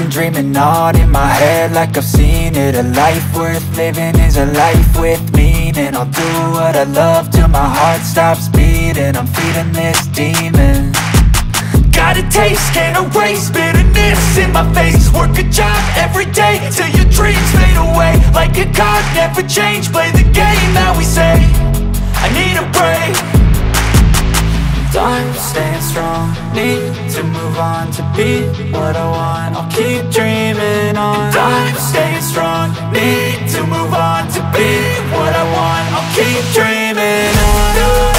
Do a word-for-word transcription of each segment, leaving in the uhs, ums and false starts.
been dreaming on in my head like I've seen it. A life worth living is a life with meaning. I'll do what I love till my heart stops beating. I'm feeding this demon. Got a taste, can't erase bitterness in my face. Work a job every day till your dreams fade away. Like a card, never change, play the game that we say. I need a break. I'm staying strong, need to move on to be what I want. I'll keep dreaming on. I'm staying strong, need to move on to be what I want. I'll keep dreaming on.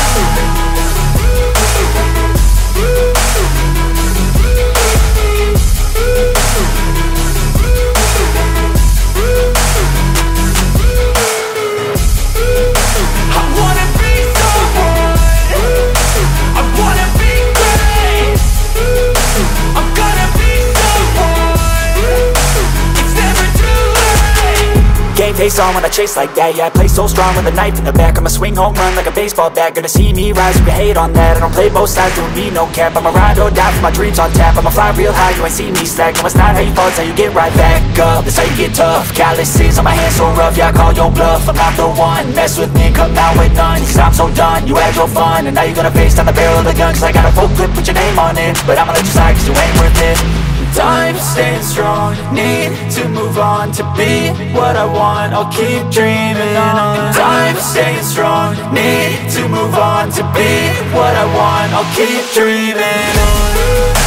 Face on when I chase like that. Yeah, I play so strong with a knife in the back. I'ma swing home run like a baseball bat. Gonna see me rise, you can hate on that. I don't play both sides, doing me no cap. I'ma ride or die for my dreams on tap. I'ma fly real high, you ain't see me slack. No, it's not how you fall, it's how you get right back up. That's how you get tough. Calluses on my hands so rough, yeah, I call your bluff. I'm not the one, mess with me, come out with none. Cause I'm so done, you had your fun. And now you're gonna face down the barrel of the gun. Cause I got a full clip, put your name on it. But I'ma let you slide cause you ain't worth it. I'm staying strong, need to move on to be what I want. I'll keep dreaming on. I'm staying strong, need to move on to be what I want. I'll keep dreaming on.